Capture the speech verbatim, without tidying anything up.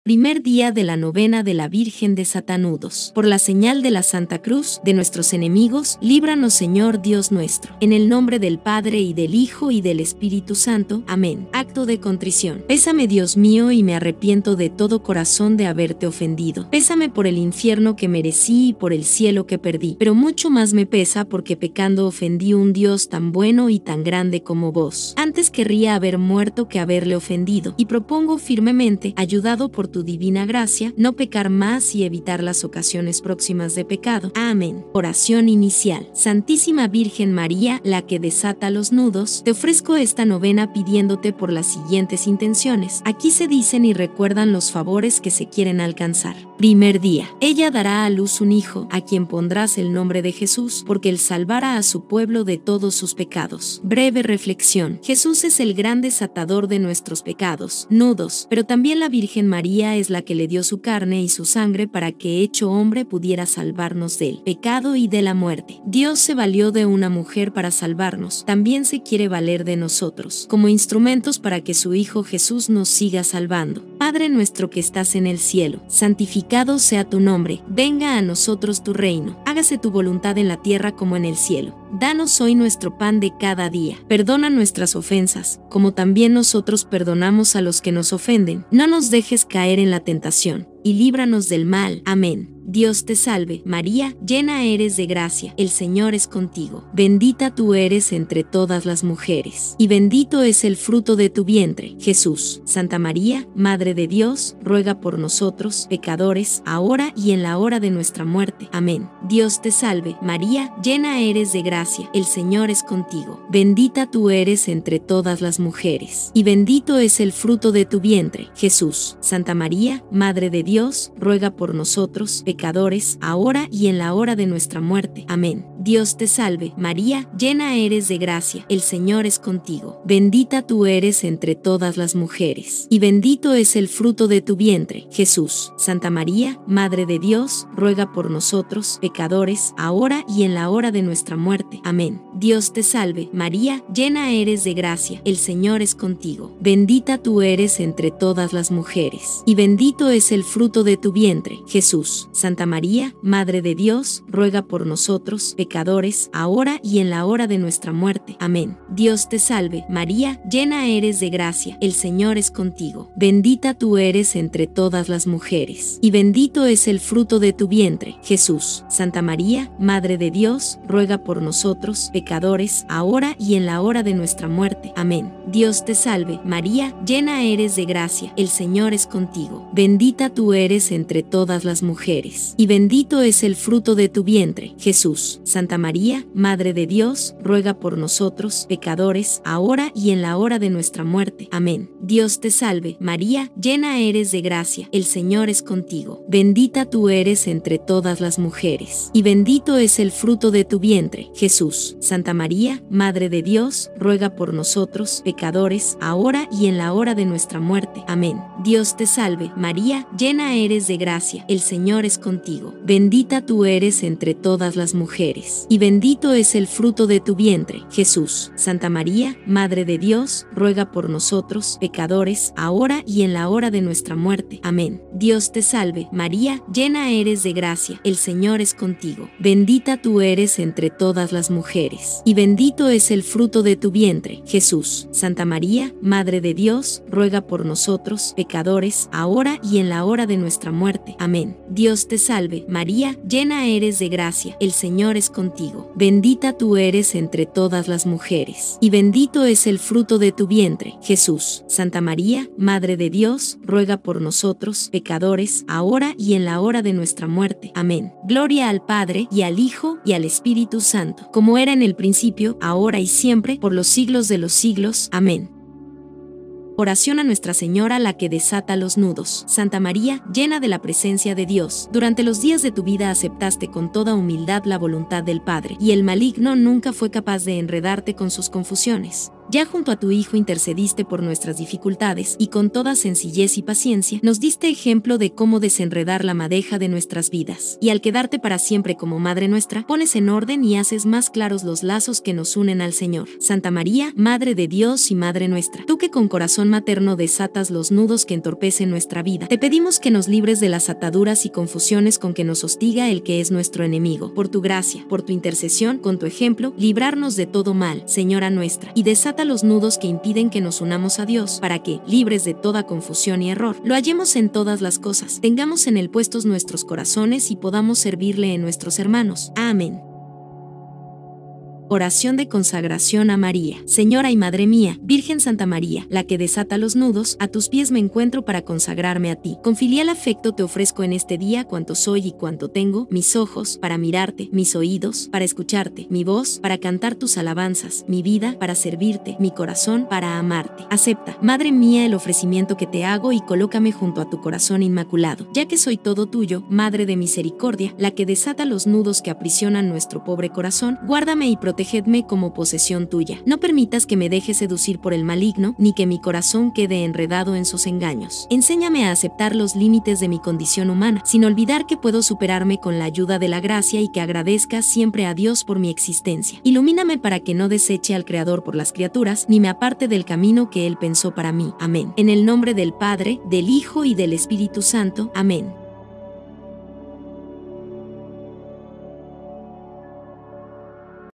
Primer día de la novena de la Virgen Desatanudos. Por la señal de la Santa Cruz de nuestros enemigos, líbranos, Señor Dios nuestro. En el nombre del Padre, y del Hijo, y del Espíritu Santo. Amén. Acto de contrición. Pésame, Dios mío, y me arrepiento de todo corazón de haberte ofendido. Pésame por el infierno que merecí y por el cielo que perdí. Pero mucho más me pesa porque pecando ofendí un Dios tan bueno y tan grande como vos. Antes querría haber muerto que haberle ofendido, y propongo firmemente, ayudado por tu divina gracia, no pecar más y evitar las ocasiones próximas de pecado. Amén. Oración inicial. Santísima Virgen María, la que desata los nudos, te ofrezco esta novena pidiéndote por las siguientes intenciones. Aquí se dicen y recuerdan los favores que se quieren alcanzar. Primer día. Ella dará a luz un hijo, a quien pondrás el nombre de Jesús, porque él salvará a su pueblo de todos sus pecados. Breve reflexión. Jesús es el gran desatador de nuestros pecados, nudos, pero también la Virgen María es la que le dio su carne y su sangre para que hecho hombre pudiera salvarnos del pecado y de la muerte. Dios se valió de una mujer para salvarnos, también se quiere valer de nosotros, como instrumentos para que su Hijo Jesús nos siga salvando. Padre nuestro que estás en el cielo, santificado sea tu nombre, venga a nosotros tu reino, hágase tu voluntad en la tierra como en el cielo. Danos hoy nuestro pan de cada día. Perdona nuestras ofensas, como también nosotros perdonamos a los que nos ofenden. No nos dejes caer en la tentación, y líbranos del mal. Amén. Dios te salve, María, llena eres de gracia, el Señor es contigo. Bendita tú eres entre todas las mujeres, y bendito es el fruto de tu vientre, Jesús. Santa María, Madre de Dios, ruega por nosotros, pecadores, ahora y en la hora de nuestra muerte. Amén. Dios te salve, María, llena eres de gracia, el Señor es contigo. Bendita tú eres entre todas las mujeres, y bendito es el fruto de tu vientre, Jesús. Santa María, Madre de Dios, ruega por nosotros, pecadores, ahora y en la hora de nuestra muerte. Amén. Dios te salve, María, llena eres de gracia, el Señor es contigo. Bendita tú eres entre todas las mujeres, y bendito es el fruto de tu vientre, Jesús. Santa María, Madre de Dios, ruega por nosotros, pecadores, ahora y en la hora de nuestra muerte. Amén. Dios te salve, María, llena eres de gracia, el Señor es contigo. Bendita tú eres entre todas las mujeres, y bendito es el fruto de tu vientre, Jesús. Santa María, Madre de Dios, ruega por nosotros, pecadores, ahora y en la hora de nuestra muerte. Amén. Dios te salve, María, llena eres de gracia, el Señor es contigo. Bendita tú eres entre todas las mujeres, y bendito es el fruto de tu vientre, Jesús. Santa María, Madre de Dios, ruega por nosotros, pecadores, ahora y en la hora de nuestra muerte. Amén. Dios te salve, María, llena eres de gracia, el Señor es contigo. Bendita tú eres entre todas las mujeres, y bendito es el fruto de tu vientre, Jesús. Santa María, Madre de Dios, ruega por nosotros, pecadores, ahora y en la hora de nuestra muerte. Amén. Dios te salve, María, llena eres de gracia, el Señor es contigo. Bendita tú eres entre todas las mujeres, y bendito es el fruto de tu vientre, Jesús. Santa María, Madre de Dios, ruega por nosotros, pecadores, ahora y en la hora de nuestra muerte. Amén. Dios te salve, María, llena eres de gracia, el Señor es contigo. Bendita tú eres entre todas las mujeres, y bendito es el fruto de tu vientre, Jesús. Santa María, Madre de Dios, ruega por nosotros, pecadores, ahora y en la hora de nuestra muerte. Amén. Dios te salve, María, llena eres de gracia, el Señor es contigo. Bendita tú eres entre todas las mujeres, y bendito es el fruto de tu vientre, Jesús. Santa María, Madre de Dios, ruega por nosotros, pecadores, ahora y en la hora de nuestra muerte. Amén. Dios te salve, María, llena eres de gracia, el Señor es contigo. Bendita tú eres entre todas las mujeres, y bendito es el fruto de tu vientre, Jesús. Santa María, Madre de Dios, ruega por nosotros, pecadores, ahora y en la hora de nuestra muerte. Amén. Gloria al Padre, y al Hijo, y al Espíritu Santo, como era en el principio, ahora y siempre, por los siglos de los siglos. Amén. Oración a Nuestra Señora, la que desata los nudos. Santa María, llena de la presencia de Dios, durante los días de tu vida aceptaste con toda humildad la voluntad del Padre, y el maligno nunca fue capaz de enredarte con sus confusiones. Ya junto a tu Hijo intercediste por nuestras dificultades y con toda sencillez y paciencia nos diste ejemplo de cómo desenredar la madeja de nuestras vidas. Y al quedarte para siempre como Madre nuestra, pones en orden y haces más claros los lazos que nos unen al Señor. Santa María, Madre de Dios y Madre nuestra, tú que con corazón materno desatas los nudos que entorpecen nuestra vida, te pedimos que nos libres de las ataduras y confusiones con que nos hostiga el que es nuestro enemigo. Por tu gracia, por tu intercesión, con tu ejemplo, librarnos de todo mal, Señora nuestra, y desata los nudos que impiden que nos unamos a Dios, para que, libres de toda confusión y error, lo hallemos en todas las cosas, tengamos en él puestos nuestros corazones y podamos servirle en nuestros hermanos. Amén. Oración de consagración a María. Señora y Madre mía, Virgen Santa María, la que desata los nudos, a tus pies me encuentro para consagrarme a ti. Con filial afecto te ofrezco en este día cuanto soy y cuanto tengo, mis ojos, para mirarte, mis oídos, para escucharte, mi voz, para cantar tus alabanzas, mi vida, para servirte, mi corazón, para amarte. Acepta, Madre mía, el ofrecimiento que te hago y colócame junto a tu corazón inmaculado, ya que soy todo tuyo, Madre de misericordia, la que desata los nudos que aprisionan nuestro pobre corazón, guárdame y protégeme Protegedme como posesión tuya. No permitas que me deje seducir por el maligno, ni que mi corazón quede enredado en sus engaños. Enséñame a aceptar los límites de mi condición humana, sin olvidar que puedo superarme con la ayuda de la gracia y que agradezca siempre a Dios por mi existencia. Ilumíname para que no deseche al Creador por las criaturas, ni me aparte del camino que Él pensó para mí. Amén. En el nombre del Padre, del Hijo y del Espíritu Santo. Amén.